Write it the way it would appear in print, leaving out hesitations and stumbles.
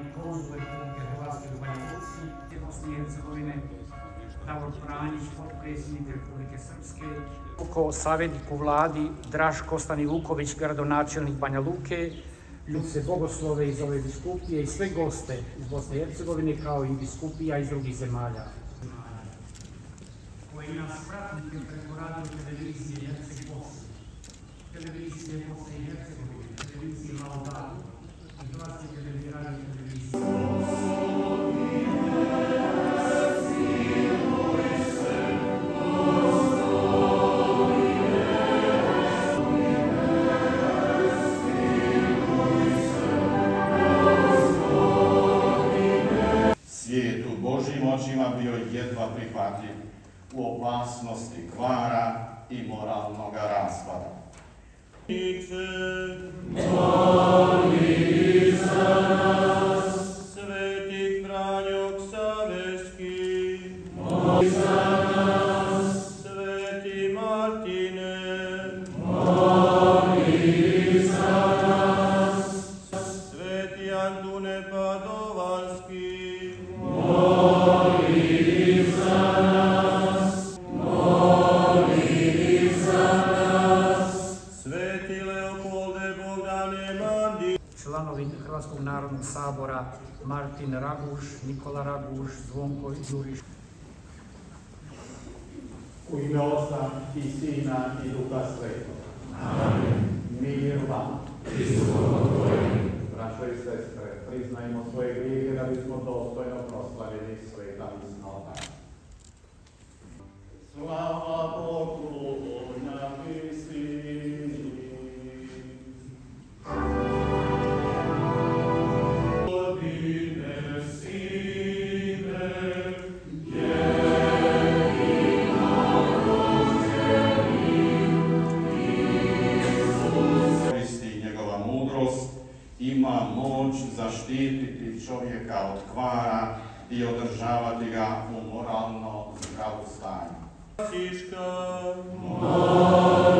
konzul Republike Hrvatske u Banja Luci, Bosne i Hercegovine, Davor Pranjić, potpredsjednik Republike Srpske, savjetnik u vladi Draško Stanivuković, gradonačelnik Banja Luke, ljudske bogoslove iz ove biskupije i sve goste iz Bosne i Hercegovine, kao i biskupija iz drugih zemalja. Koji nas pratite preko radio televizije Herceg Bosne, televizije Bosne i Hercegovine, televizije Laudato i Hrvatske radio televizije. Svijet u Božjim očima bio jedva prihvatljiv u opasnosti kvara i moralnog raspada. Moli za nas, Sveti Franjo Ksaveški, moli za nas, Sveti Martine, moli za nas, Sveti Antune Padovanski, moli za nas, moli za nas, Sveti Leopolde Bogdane Mandi, Članovi Hrvatskog narodnog sabora Martin Raguš, Nikola Raguš, Zvonko Đuriš. U ime Oca i Sina i Duha Svetog. Amen. Mir vam. Braćo i sestre, priznajmo svoje grijehe da bismo dostojno proslavili sveta misnota. Slava Bogu na visini. Godine sine, Koristi njegova mudrost, ima moć zaštititi čovjeka od kvara i održavati ga u moralno zdravu stanju. Moli